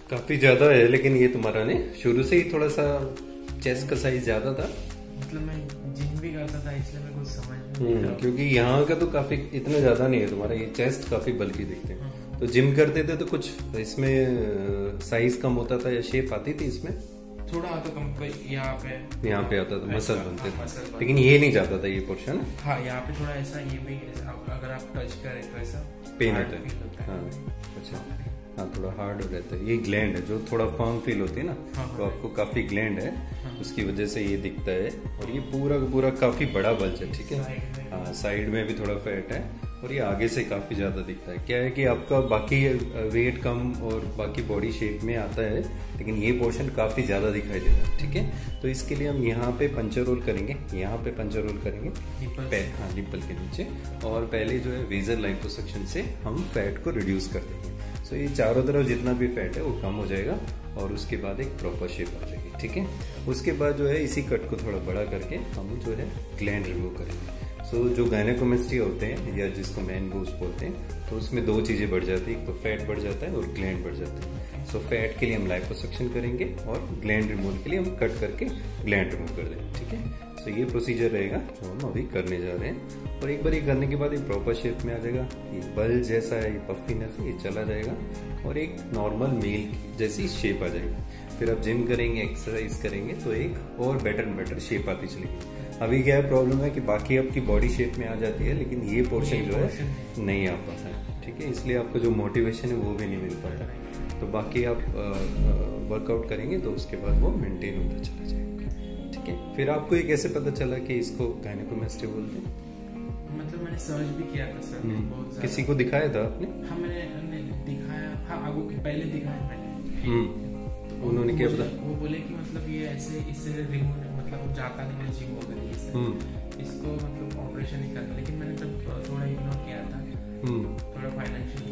काफी ज्यादा है, लेकिन ये तुम्हारा ने शुरू से ही थोड़ा सा चेस्ट का साइज ज्यादा था। मतलब मैं जिम भी करता था इसलिए मेरे को समझ नहीं था। क्योंकि यहाँ का तो काफी इतना ज्यादा नहीं है तुम्हारा, ये चेस्ट काफी बल्कि दिखते हैं। तो जिम करते थे तो कुछ इसमें साइज कम होता था या शेप आती थी इसमें? थोड़ा आता कम, यहाँ पे आता था, मसल बनते थे, मसल लेकिन ये नहीं जाता था ये पोर्शन। हाँ, यहाँ पे थोड़ा ऐसा, ये भी अगर आप टच करें तो ऐसा पेन होता है। हाँ अच्छा, हाँ थोड़ा हार्ड हो रहता है। ये ग्लैंड है जो थोड़ा फर्म फील होती है ना, तो आपको काफी ग्लैंड है, उसकी वजह से ये दिखता है। और ये पूरा का पूरा काफी बड़ा बल्ज है, ठीक है। हाँ, साइड में भी थोड़ा फैट है और ये आगे से काफी ज्यादा दिखता है। क्या है कि आपका बाकी वेट कम और बाकी बॉडी शेप में आता है, लेकिन ये पोर्शन काफी ज्यादा दिखाई देता है, ठीक है। तो इसके लिए हम यहाँ पे पंचर रोल करेंगे, यहाँ पे पंचर रोल करेंगे हाँ निप्पल के नीचे। और पहले जो है वेजर लाइपोसक्शन से हम फैट को रिड्यूस कर देंगे। सो ये चारों तरफ जितना भी फैट है वो कम हो जाएगा और उसके बाद एक प्रॉपर शेप आ जाएगी, ठीक है। उसके बाद जो है इसी कट को थोड़ा बड़ा करके हम जो है ग्लैंड रिमूव करेंगे। सो जो गायनेकोमेस्टिया होते हैं या जिसको मैन बूब्स बोलते हैं, तो उसमें दो चीजें बढ़ जाती है, एक तो फैट बढ़ जाता है और ग्लैंड बढ़ जाता है। सो फैट के लिए हम लाइपोसक्शन करेंगे और ग्लैंड रिमूवल के लिए हम कट करके ग्लैंड रिमूव कर देंगे, ठीक है। सो ये प्रोसीजर रहेगा जो हम अभी करने जा रहे हैं। और एक बार ये करने के बाद ये प्रॉपर शेप में आ जाएगा, ये बल जैसा है, ये पफीनेस है, ये चला जाएगा और एक नॉर्मल मेल जैसी शेप आ जाएगी। फिर आप जिम करेंगे, एक्सरसाइज करेंगे तो एक और बेटर शेप आती चलेगी। अभी क्या है प्रॉब्लम है कि बाकी आपकी बॉडी शेप में आ जाती है, लेकिन ये पोर्शन जो है नहीं आ पाता है, ठीक है। इसलिए आपको जो मोटिवेशन है वो भी नहीं मिल पाता। तो बाकी आप वर्कआउट करेंगे तो उसके बाद वो मेंटेन होता चला जाएगा, ठीक है। फिर आपको ये कैसे पता चला कि इसको गायनेकोमेस्टिया बोलते हैं? मतलब मैंने सर्च भी किया था सर, बहुत किसी को दिखाया था आपने? हाँ मैंने दिखाया, हाँ आगू पहले दिखाया मैंने। तो उन्होंने क्या बताया? वो बोले कि मतलब ये ऐसे इससे रिमूव मतलब जाता नहीं है जिम वगैरह, इसको मतलब ऑपरेशन ही करना। लेकिन मैंने तब थोड़ा इग्नोर किया था, थोड़ा फाइनेंशियल।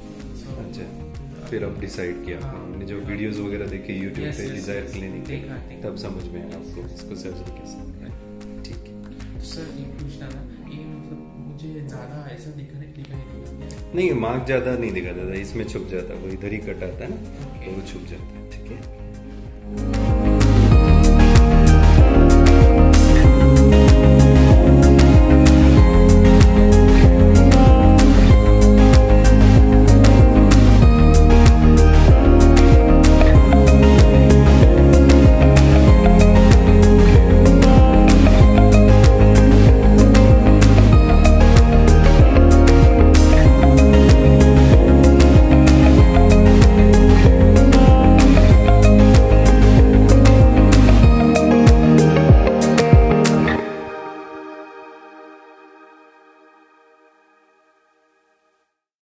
अच्छा, फिर अब डिसाइड किया आपने जो वीडियोस वगैरह देखे यूट्यूब पे डिजायर क्लिनिक, तब समझ में आया आपको इसको सर्जरी कैसे करना है, ठीक है। तो सर ये पूछना था, ये मतलब मुझे ज्यादा ऐसा दिखाई नहीं, मार्क ज्यादा नहीं दिखा देता, इसमें छुप जाता है, वो इधर ही कट आता है ना, तो वो छुप जाता है, ठीक है।